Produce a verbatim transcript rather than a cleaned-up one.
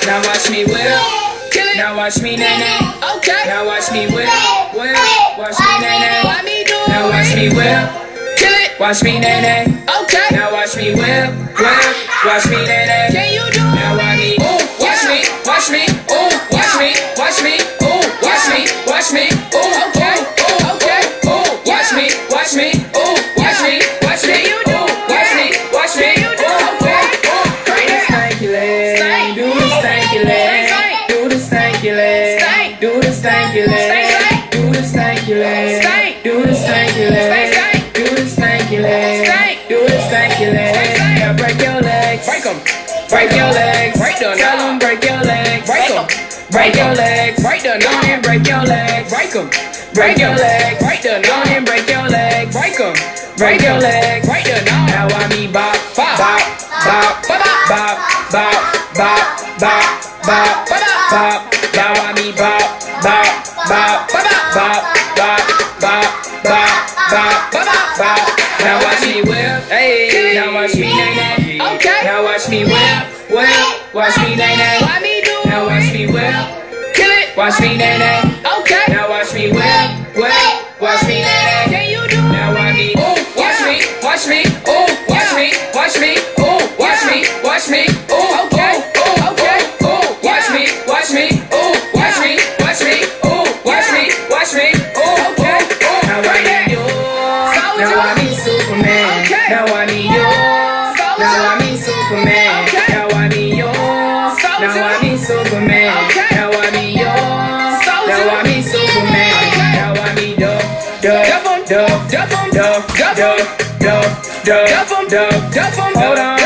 Now watch me whip. Kill it. Now watch me NaeNae. Okay. Now watch me whip. Whip. Watch me NaeNae. Let me do it. Now watch me whip. Kill it. Watch me NaeNae. Okay. Now watch me whip. Whip. Watch me NaeNae. Can you do it? Now watch me. Ooh. Watch me. Watch me. Ooh. Watch me. Watch me. Ooh. Watch me. Watch me. Ooh. Okay. Ooh. Okay. Ooh. Watch me. Watch me. Ooh. Watch me. Watch me. You do. Watch me. Watch me. You do. Okay. Ooh. Do the stanky leg. Do the stanky leg. Do the stanky leg. Do the stanky leg. Do the stanky leg. Do the stanky leg. Do the stanky leg. Do the stanky leg. Now break your legs. Break them. Break your legs. Break them. Tell them break your legs. Break them. Break your legs. Break them. Go and break your legs. Break them. Break your legs. Break them. Go and break your legs. Break them. Break your legs. Break them. Now I me bop, bop, bop, bop, bop, bop, bop, bop, bop, bop, bop. Now I me bop, bop, bop, bop, bop, bop, bop, bop, bop, bop. Now watch me whip. Hey. Now watch me NaeNae. Okay. Now watch me whip, whip. Watch me NaeNae. Let me do it. Now watch me whip. Kill it. Watch me NaeNae. Okay. Now watch me whip, whip. Watch me NaeNae. Can you do it? Now watch me. Ooh. Watch me. Watch me. Ooh. Watch me. Watch me. Ooh. Watch me. Watch me. Ooh. Okay. Ooh. Okay. Ooh. Watch me. Watch me. Ooh. Watch me. Watch me. Ooh. Watch me. Watch me. Ooh. Okay. Ooh. Now I need you. Now I need Superman. Now I need you. Now I need Superman. Now I need you. Now I need Superman. Now I need you. Now I need Superman. Now I need Duff, Duff, Duff, Duff, Duff, Duff, Duff, Duff, Duff, Duff, Duff, Duff, Duff, hold on.